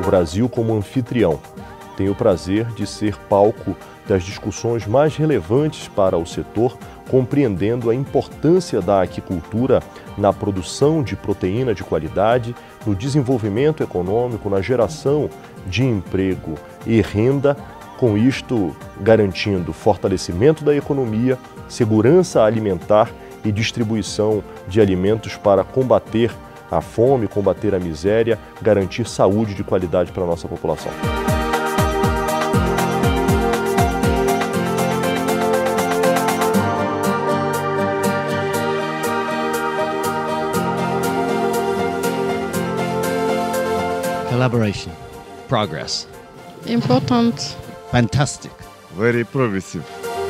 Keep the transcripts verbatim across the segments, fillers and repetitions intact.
Brasil como anfitrião. Tenho o prazer de ser palco das discussões mais relevantes para o setor, compreendendo a importância da aquicultura na produção de proteína de qualidade, no desenvolvimento econômico, na geração de emprego e renda, com isto garantindo fortalecimento da economia, segurança alimentar e distribuição de alimentos para combater a fome, combater a miséria, garantir saúde de qualidade para a nossa população. Collaboration. Progress. Important. Fantastic. Very progressive.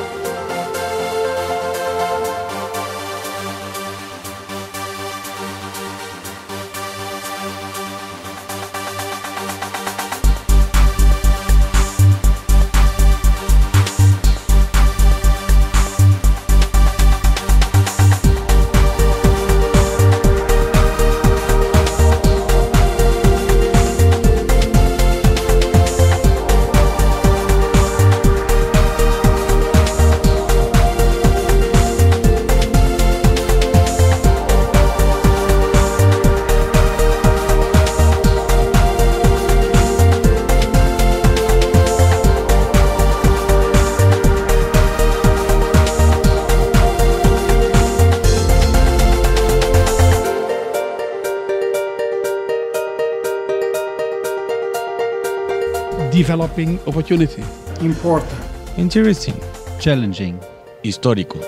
Developing opportunity. Important. Interesting. Challenging. Histórico.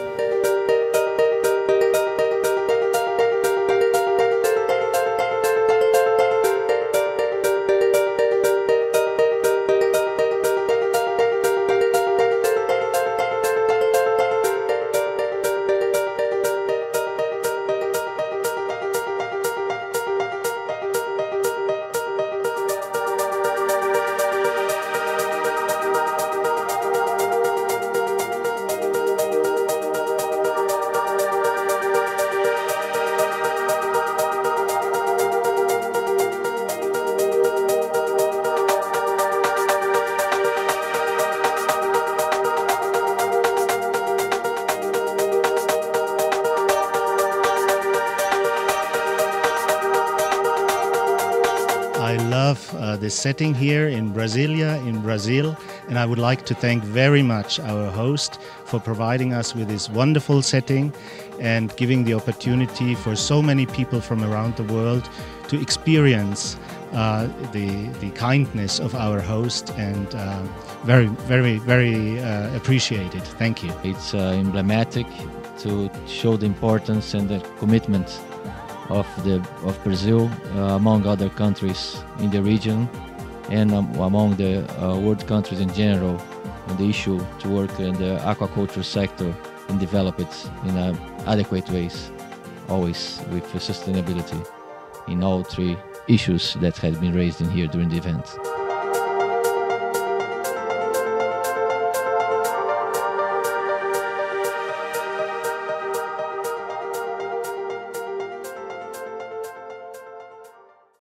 I love uh, this setting here in Brasilia, in Brazil, and I would like to thank very much our host for providing us with this wonderful setting and giving the opportunity for so many people from around the world to experience uh, the, the kindness of our host, and uh, very, very, very uh, appreciated. Thank you. It's uh, emblematic to show the importance and the commitment of the of Brazil uh, among other countries in the region and um, among the uh, world countries in general on the issue to work in the aquaculture sector and develop it in uh, adequate ways, always with sustainability in all three issues that had been raised in here during the event.